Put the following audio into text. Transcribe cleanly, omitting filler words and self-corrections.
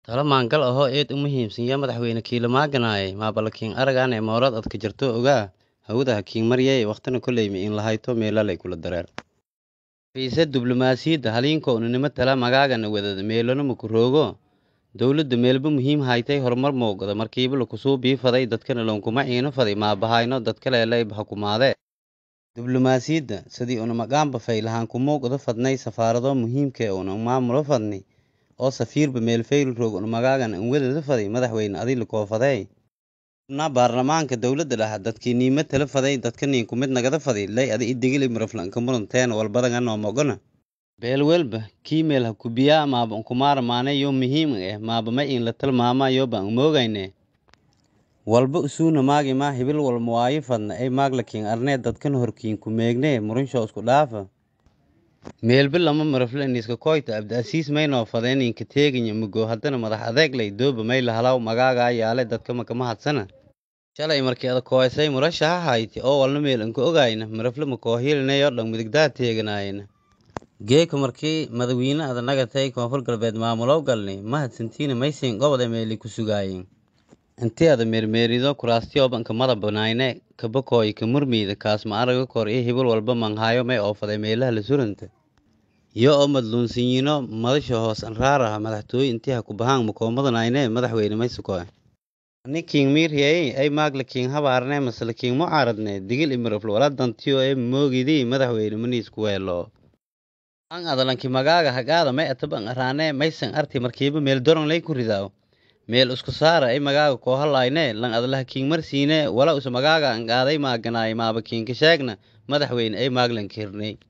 Talo maangal ahoo eed u muhiimsan yaa madaxweyne kiilamaaganaaye maabalakiin aragaan ee moorad adka jirto ogaa hawada hakiin maryay waqtina koleymi in lahayto meelalay kula dareer fiise diblomaasiyadda haliinko unanimo tala magaagana wadada meelano makuroogo dowladda meelba muhiim haytay horumar moogada markiiba lakusuu biifaday dadkana loonkuma iino faday maabahayno dadka leelay hakumaadee diblomaasiyadda sidii una maqaanba faylahaan ku muuqda fadnay safaarado muhiimka ee una maamulo fadni oo safiirba meel fayl roog una magaagan an wadada faday madaxweyne adil koofaday na baarlamaanka dawladda dhaha dadkii niimo tala faday dadka ninku mid nagada faday lay adi idigil imraflan ka muranteen walbadan oo mogona beelwelba kiimeel ha kubiya maaba kumaara maane yo muhiim maaba ma in la tilmaama yo baan moogayne walba usuuna maagi ma hibil wal muwaayi fadna ay maaglakiin arnee dadkan horkiin ku meegne murinsho isku dhaafa meelba lama maraflan iska koyta abdaasiis maynoo fadeen inka teeganya mugo haddana madax adeeg lay dooba mayla halaw magaaga yaale dadka makama hadsana shalay markii ada kooysay murashaha hayti oo walna meel anka ogayna marafla makoohiilinayo dhan midigdaa teeganaayna geeka markii madawiine ada nagatay koonfur galbeed maamulow galni mahadsantiina maysiin gobode meeli ku sugaayeen intii ada meermeerido kuraastiyoobanka mada banaayne kabakooy ka murmiida kaas ma araga kor iyo hibil walba manhaayo may oofaday meelaha la suranta iyo oo madluunsiyiino madasha hoos anraaraha madaxtooye intii ha ku bahaan makoomadanayne madaxweyne maysukoe ninkiin miirhiyay ay maaglakiin habaarne masalakiin mucaaradne digil imirafl wala dantiyo ee moogidii madaxweyne maniisku weelo an adalanki magaaga hagaada may ataban araane maysan arti markiiba meel doron lay ku ridaaw meel isku saara ay magaaga koo halayne lan adalaha kiin marsiine wala us magaaga an qaaday maaganaay maaba kiin ka sheegna madaxweyne ay maaglan kirnay